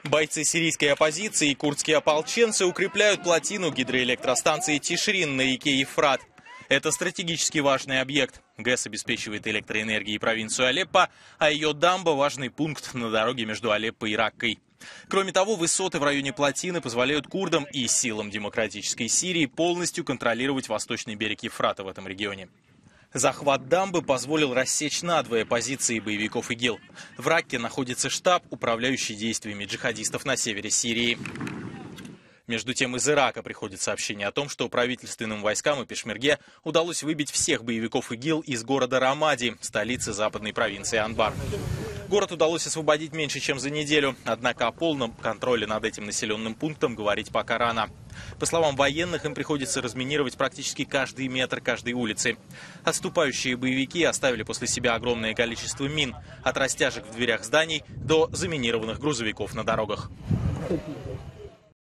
Бойцы сирийской оппозиции и курдские ополченцы укрепляют плотину гидроэлектростанции Тишрин на реке Ефрат. Это стратегически важный объект. ГЭС обеспечивает электроэнергией провинцию Алеппо, а ее дамба – важный пункт на дороге между Алеппо и Раккой. Кроме того, высоты в районе плотины позволяют курдам и силам демократической Сирии полностью контролировать восточный берег Ефрата в этом регионе. Захват дамбы позволил рассечь надвое позиции боевиков ИГИЛ. В Ракке находится штаб, управляющий действиями джихадистов на севере Сирии. Между тем, из Ирака приходит сообщение о том, что правительственным войскам и Пешмерге удалось выбить всех боевиков ИГИЛ из города Рамади, столицы западной провинции Анбар. Город удалось освободить меньше, чем за неделю, однако о полном контроле над этим населенным пунктом говорить пока рано. По словам военных, им приходится разминировать практически каждый метр каждой улицы. Отступающие боевики оставили после себя огромное количество мин, от растяжек в дверях зданий до заминированных грузовиков на дорогах.